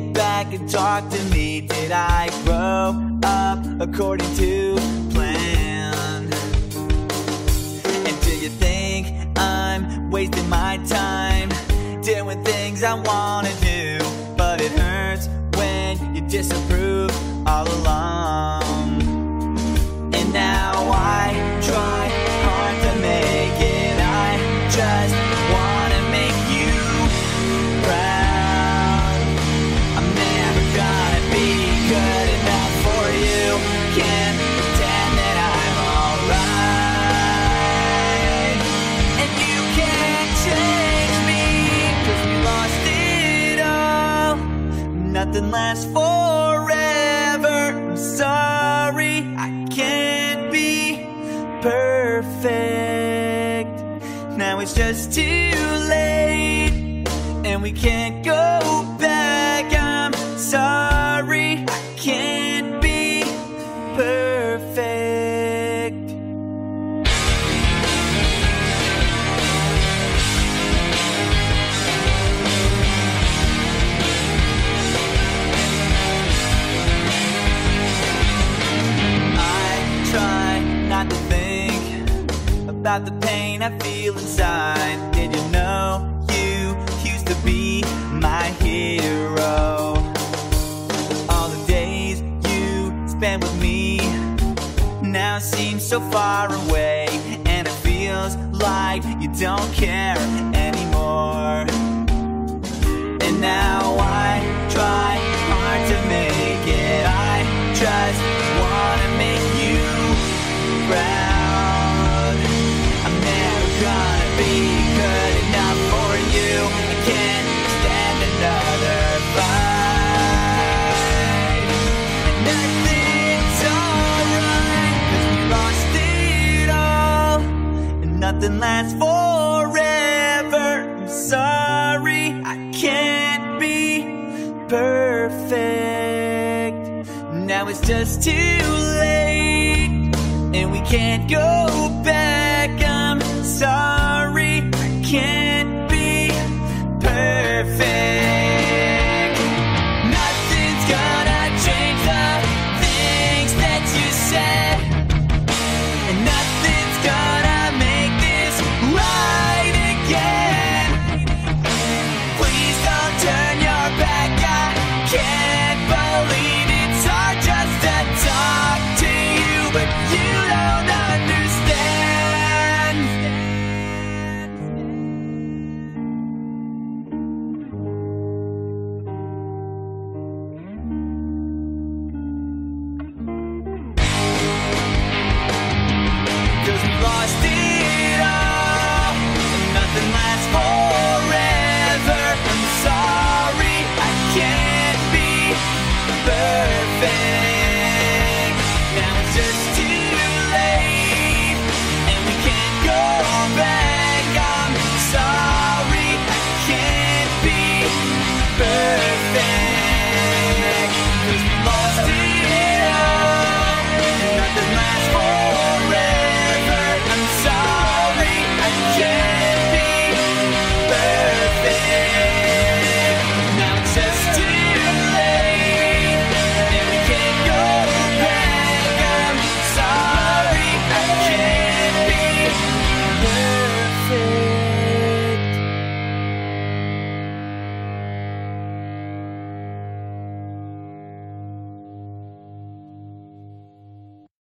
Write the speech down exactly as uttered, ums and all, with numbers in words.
Think back and talk to me. Did I grow up according to plan? And do you think I'm wasting my time doing things I wanna do? But it hurts when you disapprove all along. And now I try hard to make it. I just wanna make you proud. I'm never gonna be good enough for you. Can't pretend that I'm alright. And you can't change me, 'cause we lost it all. Nothing lasts forever. I'm sorry, I can't be perfect. Now it's just too late, and we can't go back. I'm sorry, I can't be perfect. I try not to think about the pain I feel inside. Did you know you used to be my hero? All the days you spent with me now seem so far away, and it feels like you don't care anymore. And now I try hard to make it. I just wanna make you proud. I'm never gonna be good enough for you. I can't stand another fight. And nothing's alright, 'cause we lost it all. And nothing lasts forever. I'm sorry, I can't be perfect. Now it's just too late, and we can't go back. I'm sorry, I can't be perfect. Nothing's gonna change the things that you said, and nothing's gonna make this right again. Please don't turn your back. I can't believe it's hard just to talk to you, but you don't understand. Cause we lost it all, and nothing lasts forever. I'm sorry, I can't be perfect.